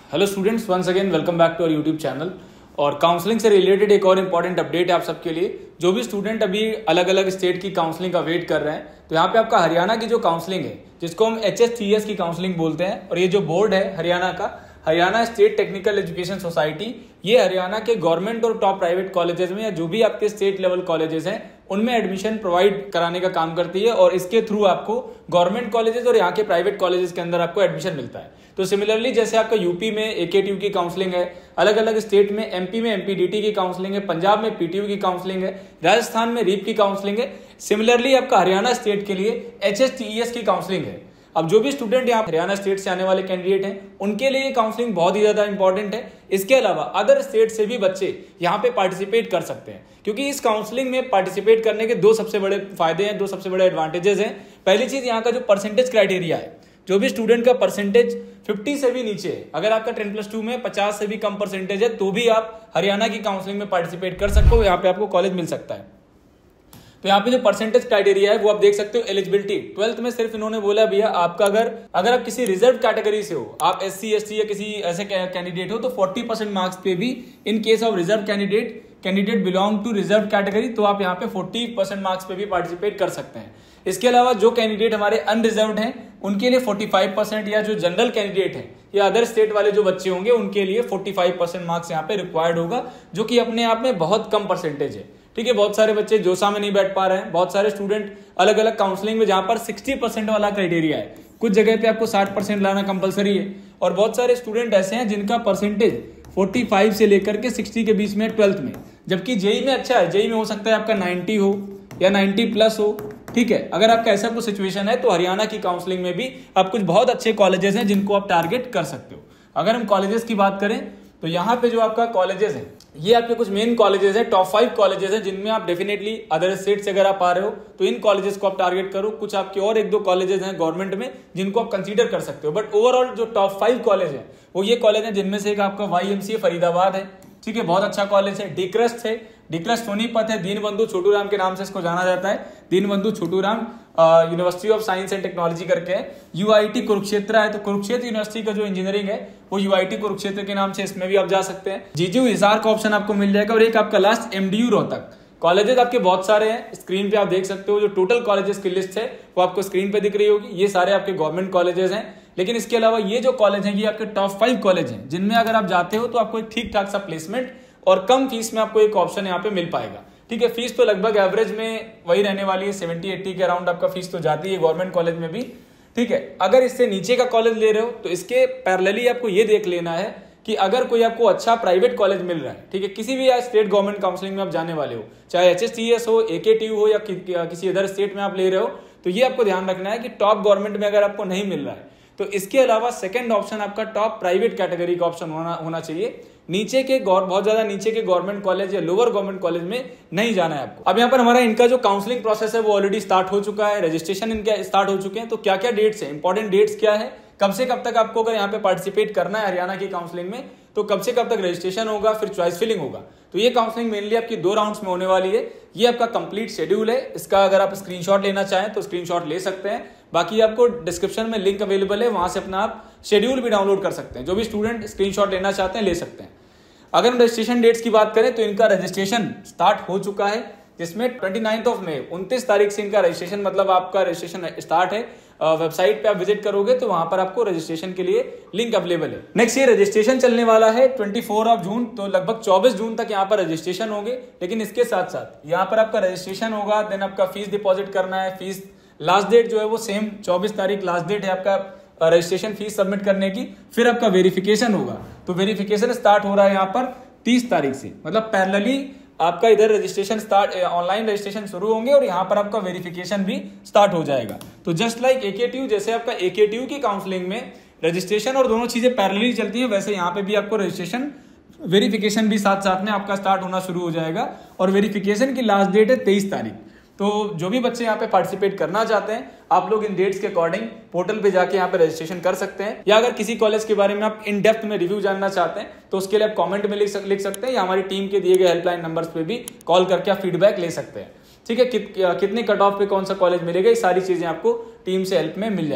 Hello students, once again welcome back to our YouTube channel. और counselling से related एक और इम्पॉर्टेंट अपडेट है आप सबके लिए। जो भी स्टूडेंट अभी अलग अलग स्टेट की काउंसलिंग का वेट कर रहे हैं, तो यहाँ पे आपका हरियाणा की जो काउंसलिंग है, जिसको हम HSTES की काउंसलिंग बोलते हैं, और ये जो बोर्ड है हरियाणा का, Haryana state technical education society, ये हरियाणा के गवर्नमेंट और टॉप प्राइवेट कॉलेजेस में या जो भी आपके स्टेट लेवल कॉलेजेस हैं उनमें एडमिशन प्रोवाइड कराने का काम करती है। और इसके थ्रू आपको गवर्नमेंट कॉलेजेस और यहाँ के प्राइवेट कॉलेजेस के अंदर आपको एडमिशन मिलता है। तो सिमिलरली जैसे आपका यूपी में AKTU की काउंसलिंग है, अलग अलग स्टेट में MP में MPDT की काउंसलिंग है, पंजाब में PTU की काउंसलिंग है, राजस्थान में REAP की काउंसलिंग है, सिमिलरली आपका हरियाणा स्टेट के लिए HSTES की काउंसलिंग है। अब जो भी स्टूडेंट यहाँ हरियाणा स्टेट से आने वाले कैंडिडेट हैं, उनके लिए काउंसलिंग बहुत ही ज्यादा इंपॉर्टेंट है। इसके अलावा अदर स्टेट से भी बच्चे यहाँ पे पार्टिसिपेट कर सकते हैं, क्योंकि इस काउंसलिंग में पार्टिसिपेट करने के दो सबसे बड़े फायदे हैं, दो सबसे बड़े एडवांटेजेस हैं। पहली चीज, यहाँ का जो परसेंटेज क्राइटेरिया है, जो भी स्टूडेंट का परसेंटेज 50 से भी नीचे है, अगर आपका 10+2 में 50 से भी कम परसेंटेज है, तो भी आप हरियाणा की काउंसलिंग में पार्टिसिपेट कर सकते हो, यहाँ पे आपको कॉलेज मिल सकता है। तो यहाँ पे जो परसेंटेज क्राइटेरिया है वो आप देख सकते हो। एलिजिबिलिटी 12th में सिर्फ इन्होंने बोला भैया आपका अगर आप किसी रिजर्व कैटेगरी से हो, आप SC ST या किसी ऐसे कैंडिडेट हो, तो 40% मार्क्स पे भी in case of reserve candidate belong to reserve category, तो आप यहाँ पे 40% मार्क्स पे भी पार्टिसिपेट कर सकते हैं। इसके अलावा जो कैंडिडेट हमारे अनरिजर्व्ड हैं उनके लिए 45%, या जो जनरल कैंडिडेट है या अदर स्टेट वाले जो बच्चे होंगे उनके लिए 45% मार्क्स यहाँ पे रिक्वायर्ड होगा, जो कि अपने आप में बहुत कम परसेंटेज है। ठीक है, बहुत सारे बच्चे जोसा में नहीं बैठ पा रहे हैं, बहुत सारे स्टूडेंट अलग अलग काउंसलिंग में जहां पर 60% वाला क्राइटेरिया है, कुछ जगह पे आपको 60% लाना कंपलसरी है, और बहुत सारे स्टूडेंट ऐसे हैं जिनका परसेंटेज 45 से लेकर के 60 के बीच में 12th में, जबकि जेई में अच्छा है, जेई में हो सकता है आपका 90 हो या 90+ हो। ठीक है, अगर आपका ऐसा कुछ सिचुएशन है तो हरियाणा की काउंसलिंग में भी आप कुछ बहुत अच्छे कॉलेजेस हैं जिनको आप टारगेट कर सकते हो। अगर हम कॉलेजेस की बात करें तो यहाँ पे जो आपका कॉलेजेस हैं, ये आपके कुछ मेन कॉलेजेस हैं, टॉप 5 कॉलेजेस हैं, जिनमें आप डेफिनेटली अदर स्टेट से अगर आप आ रहे हो तो इन कॉलेजेस को आप टारगेट करो। कुछ आपके और 1-2 कॉलेजेस हैं गवर्नमेंट में जिनको आप कंसीडर कर सकते हो, बट ओवरऑल जो टॉप 5 कॉलेज हैं वो ये कॉलेज हैं, जिनमें से एक आपका YMCA फरीदाबाद है। ठीक है, बहुत अच्छा कॉलेज है। डीक्रस्ट है, डीक्रस्ट सोनीपत है, दीनबंधु छोटूराम के नाम से इसको जाना जाता है, Deenbandhu Chhoturam university of science and technology करके है। UIT कुरुक्षेत्र है, तो कुरुक्षेत्र यूनिवर्सिटी का जो इंजीनियरिंग है वो UIT कुरुक्षेत्र के नाम से, इसमें भी आप जा सकते हैं। जीजू हिसार का ऑप्शन आपको मिल जाएगा, और एक आपका लास्ट MDU रोहतक। कॉलेजेस आपके बहुत सारे हैं, स्क्रीन पे आप देख सकते हो, जो टोटल कॉलेजेस की लिस्ट है वो आपको स्क्रीन पे दिख रही होगी। ये सारे आपके गवर्नमेंट कॉलेजेस हैं, लेकिन इसके अलावा ये जो कॉलेज हैं ये आपके टॉप 5 कॉलेज हैं, जिनमें अगर आप जाते हो तो आपको एक ठीक ठाक सा प्लेसमेंट और कम फीस में आपको एक ऑप्शन यहाँ पे मिल पाएगा। ठीक है, फीस तो लगभग एवरेज में वही रहने वाली है, 70-80 के अराउंड आपका फीस तो जाती है गवर्नमेंट कॉलेज में भी। ठीक है, अगर इससे नीचे का कॉलेज ले रहे हो तो इसके पैरेलली आपको ये देख लेना है कि अगर कोई आपको अच्छा प्राइवेट कॉलेज मिल रहा है, ठीक है, किसी भी स्टेट गवर्नमेंट काउंसलिंग में आप जाने वाले हो, चाहे HSTES हो, AKTU हो, या किसी अदर स्टेट में आप ले रहे हो, तो ये आपको ध्यान रखना है कि टॉप गवर्नमेंट में अगर आपको नहीं मिल रहा है तो इसके अलावा सेकंड ऑप्शन आपका टॉप प्राइवेट कैटेगरी का ऑप्शन होना चाहिए। नीचे के बहुत ज्यादा नीचे के गवर्नमेंट कॉलेज या लोअर गवर्नमेंट कॉलेज में नहीं जाना है आपको। अब यहाँ पर हमारा इनका जो काउंसलिंग प्रोसेस है वो ऑलरेडी स्टार्ट हो चुका है, रजिस्ट्रेशन इनके स्टार्ट हो चुके हैं। तो क्या क्या डेट्स है, इंपॉर्टेंट डेट्स क्या है, कब से कब तक आपको अगर यहाँ पे पार्टिसिपेट करना है हरियाणा की काउंसलिंग में, तो कब से कब तक रजिस्ट्रेशन होगा, फिर चॉइस फिलिंग होगा। तो ये काउंसलिंग मेनली आपकी 2 राउंड्स में होने वाली है। ये आपका कंप्लीट शेड्यूल है, इसका अगर आप स्क्रीनशॉट लेना चाहें तो स्क्रीनशॉट ले सकते हैं, बाकी आपको डिस्क्रिप्शन में लिंक अवेलेबल है, वहां से अपना आप शेड्यूल भी डाउनलोड कर सकते हैं। जो भी स्टूडेंट स्क्रीनशॉट लेना चाहते हैं ले सकते हैं। अगर हम रजिस्ट्रेशन डेट्स की बात करें तो इनका रजिस्ट्रेशन स्टार्ट हो चुका है, जिसमें 29 मई 29 तारीख से इनका रजिस्ट्रेशन, मतलब आपका रजिस्ट्रेशन स्टार्ट है। वेबसाइट पे आप विजिट करोगे तो वहां पर आपको रजिस्ट्रेशन के लिए लिंक अवेलेबल है। नेक्स्ट ये रजिस्ट्रेशन चलने वाला है 24 जून, तो लगभग 24 जून तक यहाँ पर रजिस्ट्रेशन होंगे। लेकिन इसके साथ साथ यहाँ पर आपका रजिस्ट्रेशन होगा, देन आपका फीस डिपॉजिट करना है। फीस लास्ट डेट जो है वो सेम 24 तारीख लास्ट डेट है आपका रजिस्ट्रेशन फीस सबमिट करने की। फिर आपका वेरिफिकेशन होगा, तो वेरिफिकेशन स्टार्ट हो रहा है यहाँ पर 30 तारीख से, मतलब पैरेलली आपका इधर रजिस्ट्रेशन स्टार्ट, ऑनलाइन रजिस्ट्रेशन शुरू होंगे और यहाँ पर आपका वेरिफिकेशन भी स्टार्ट हो जाएगा। तो जस्ट लाइक AKTU, जैसे आपका AKTU की काउंसलिंग में रजिस्ट्रेशन और दोनों चीजें पैरेलली चलती है, वैसे यहाँ पे भी आपको रजिस्ट्रेशन वेरिफिकेशन भी साथ साथ में आपका स्टार्ट होना शुरू हो जाएगा। और वेरिफिकेशन की लास्ट डेट है 23 तारीख। तो जो भी बच्चे यहाँ पे पार्टिसिपेट करना चाहते हैं, आप लोग इन डेट्स के अकॉर्डिंग पोर्टल पे जाके यहाँ पे रजिस्ट्रेशन कर सकते हैं, या अगर किसी कॉलेज के बारे में आप इन डेप्थ में रिव्यू जानना चाहते हैं तो उसके लिए आप कमेंट में लिख सकते हैं, या हमारी टीम के दिए गए हेल्पलाइन नंबर्स पे भी कॉल करके आप फीडबैक ले सकते हैं। ठीक है, कितने कट ऑफ पे कौन सा कॉलेज मिलेगा, ये सारी चीजें आपको टीम से हेल्प में मिल जाएंगी।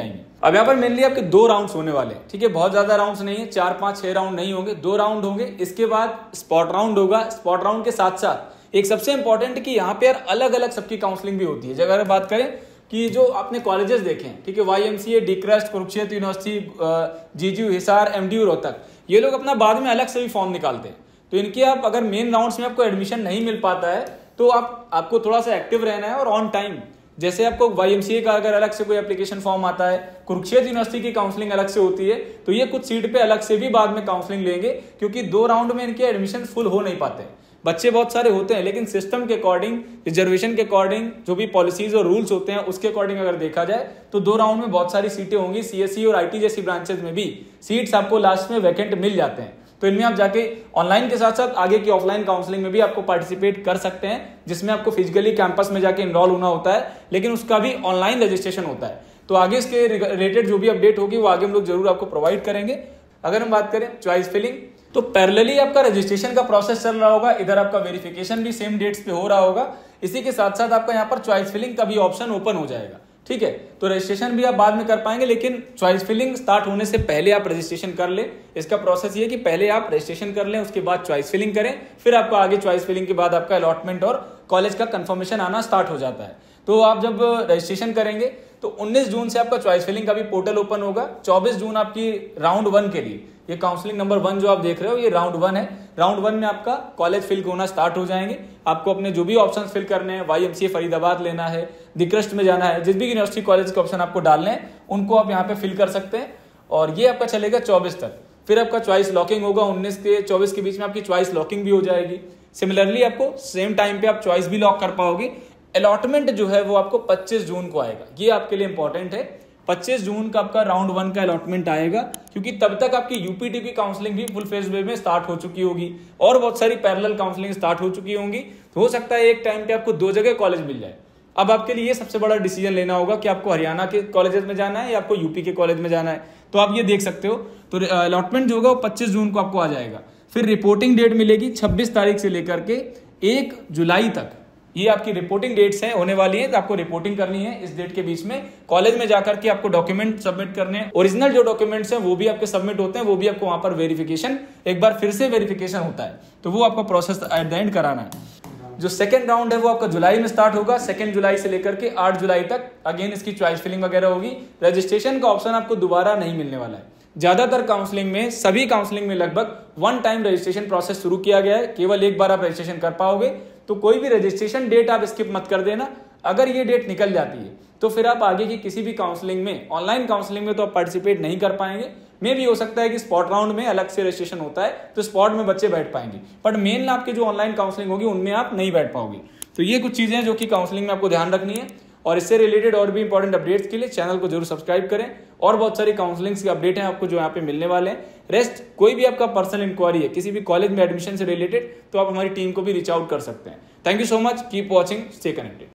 अब यहाँ पर मेनली आपके 2 राउंड्स होने वाले हैं, ठीक है। बहुत ज्यादा राउंड्स नहीं है, 4, 5, 6 राउंड नहीं होंगे, 2 राउंड होंगे। इसके बाद स्पॉट राउंड होगा। स्पॉट राउंड के साथ साथ एक सबसे इंपॉर्टेंट कि यहाँ पे यार अलग अलग सबकी काउंसलिंग भी होती है। अगर बात करें कि जो आपने कॉलेजेस देखे हैं, ठीक है, YMCA, DCRUST, Kurukshetra university, GGU, Hisar, MDU, Rohtak, ये लोग अपना बाद में अलग से भी फॉर्म निकालते हैं। तो इनके आप अगर मेन राउंड्स में आपको एडमिशन नहीं मिल पाता है तो आपको थोड़ा सा एक्टिव रहना है और ऑन टाइम, जैसे आपको YMCA का अगर अलग से कोई एप्लीकेशन फॉर्म आता है, कुरुक्षेत्र यूनिवर्सिटी की काउंसलिंग अलग से होती है, तो ये कुछ सीट पे अलग से भी बाद में काउंसलिंग लेंगे, क्योंकि 2 राउंड में इनके एडमिशन फुल हो नहीं पाते। बच्चे बहुत सारे होते हैं, लेकिन सिस्टम के अकॉर्डिंग, रिजर्वेशन के अकॉर्डिंग, जो भी पॉलिसीज और रूल्स होते हैं उसके अकॉर्डिंग अगर देखा जाए तो 2 राउंड में बहुत सारी सीटें होंगी। CSE और IT जैसी ब्रांचेस में भी सीट्स आपको लास्ट में वैकेंट मिल जाते हैं। तो इनमें आप जाके ऑनलाइन के साथ साथ आगे की ऑफलाइन काउंसलिंग में भी आपको पार्टिसिपेट कर सकते हैं, जिसमें आपको फिजिकली कैंपस में जाके इनरोल होना होता है, लेकिन उसका भी ऑनलाइन रजिस्ट्रेशन होता है। तो आगे इसके रिलेटेड जो भी अपडेट होगी वो आगे हम लोग जरूर आपको प्रोवाइड करेंगे। अगर हम बात करें चॉइस फिलिंग, तो पैरेलली आपका रजिस्ट्रेशन का प्रोसेस चल रहा होगा, इधर आपका वेरिफिकेशन भी सेम डेट्स पे हो रहा होगा। इसी के साथ साथ आपका यहाँ पर चॉइस फिलिंग का भी ऑप्शन ओपन हो जाएगा, ठीक है। तो रजिस्ट्रेशन भी आप बाद में कर पाएंगे, लेकिन चॉइस फिलिंग स्टार्ट होने से पहले आप रजिस्ट्रेशन कर ले। इसका प्रोसेस ये कि पहले आप रजिस्ट्रेशन कर लें, उसके बाद चॉइस फिलिंग करें, फिर आपका आगे चॉइस फिलिंग के बाद आपका अलॉटमेंट और कॉलेज का कंफर्मेशन आना स्टार्ट हो जाता है। तो आप जब रजिस्ट्रेशन करेंगे तो 19 जून से आपका चॉइस फिलिंग का भी पोर्टल ओपन होगा। 24 जून आपकी राउंड 1 के लिए, ये काउंसलिंग नंबर 1 जो आप देख रहे हो, ये राउंड 1 है। राउंड 1 में आपका कॉलेज फिल होना स्टार्ट हो जाएंगे। आपको अपने जो भी ऑप्शंस फिल करने हैं, YMCA फरीदाबाद लेना है, दिक्रस्ट में जाना है, जिस भी यूनिवर्सिटी कॉलेज के ऑप्शन आपको डालने हैं उनको आप यहाँ पे फिल कर सकते हैं। और ये आपका चलेगा 24 तक। फिर आपका चॉइस लॉकिंग होगा, 19 के 24 के बीच में आपकी चॉइस लॉकिंग भी हो जाएगी। सिमिलरली आपको सेम टाइम पे आप चॉइस भी लॉक कर पाओगे। अलॉटमेंट जो है वो आपको 25 जून को आएगा, ये आपके लिए इंपॉर्टेंट है। 25 जून का आपका राउंड 1 का अलॉटमेंट आएगा, क्योंकि तब तक आपकी UPT की काउंसलिंग भी फुल फेज वे में स्टार्ट हो चुकी होगी और बहुत सारी पैरेलल काउंसलिंग स्टार्ट हो चुकी होंगी। तो हो सकता है एक टाइम पे आपको 2 जगह कॉलेज मिल जाए। अब आपके लिए सबसे बड़ा डिसीजन लेना होगा कि आपको हरियाणा के कॉलेजेस में जाना है या आपको UP के कॉलेज में जाना है। तो आप ये देख सकते हो। तो अलॉटमेंट जो होगा वो 25 जून को आपको आ जाएगा। फिर रिपोर्टिंग डेट मिलेगी 26 तारीख से लेकर के 1 जुलाई तक। ये आपकी रिपोर्टिंग डेट्स हैं, होने वाली हैं। तो आपको रिपोर्टिंग करनी है इस डेट के बीच में। कॉलेज में जाकर के आपको डॉक्यूमेंट सबमिट करने हैं। ओरिजिनल जो डॉक्यूमेंट्स हैं वो भी आपके सबमिट होते हैं, वो भी आपको वहां पर वेरिफिकेशन, एक बार फिर से वेरिफिकेशन होता है। तो वो आपका प्रोसेस एट द एंड कराना है। जो सेकंड राउंड है वो आपका जुलाई में स्टार्ट होगा। 2 जुलाई से लेकर के 8 जुलाई तक अगेन इसकी चॉइस फिलिंग वगैरह होगी। रजिस्ट्रेशन का ऑप्शन आपको दोबारा नहीं मिलने वाला है। ज्यादातर काउंसलिंग में, सभी काउंसलिंग में लगभग 1 टाइम रजिस्ट्रेशन प्रोसेस शुरू किया गया है। केवल एक बार आप रजिस्ट्रेशन कर पाओगे। तो कोई भी रजिस्ट्रेशन डेट आप स्किप मत कर देना। अगर ये डेट निकल जाती है तो फिर आप आगे की किसी भी काउंसलिंग में, ऑनलाइन काउंसलिंग में तो आप पार्टिसिपेट नहीं कर पाएंगे। मे भी हो सकता है कि स्पॉट राउंड में अलग से रजिस्ट्रेशन होता है तो स्पॉट में बच्चे बैठ पाएंगे, बट मेन आपके जो ऑनलाइन काउंसलिंग होगी उनमें आप नहीं बैठ पाओगे। तो ये कुछ चीजें हैं जो कि काउंसलिंग में आपको ध्यान रखनी है। और इससे रिलेटेड और भी इंपॉर्टेंट अपडेट्स के लिए चैनल को जरूर सब्सक्राइब करें। और बहुत सारी काउंसलिंग के अपडेट हैं आपको जो यहाँ पे मिलने वाले हैं। रेस्ट कोई भी आपका पर्सनल इंक्वायरी है किसी भी कॉलेज में एडमिशन से रिलेटेड, तो आप हमारी टीम को भी रीच आउट कर सकते हैं। Thank you so much, keep watching, stay connected.